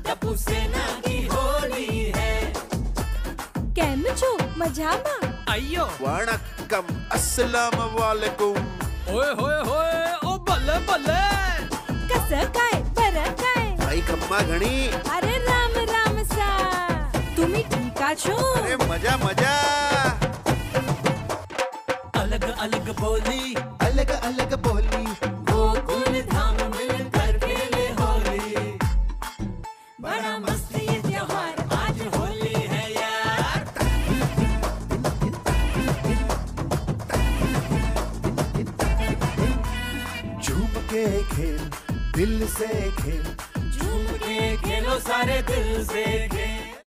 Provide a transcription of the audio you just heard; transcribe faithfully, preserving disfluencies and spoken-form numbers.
टप्पू सेना की होली है। કેમ છો મજામાં? अयो वणक्कम अस्सलाम वालेकुम। ओए होए होए ओ बल्ले बल्ले कसं काय बरं काय? भाई खम्मा घणी। अरे राम राम सा तुम्ही ठीक છો? अरे मजा मजा। अलग अलग बोली अलग अलग बोली गोकुल धाम मिलकर खेले होली। बड़ा मस्त ये त्योहार आज होली है यार। झूम के खेल दिल से खेल। झूम के खेलो सारे दिल से खेल।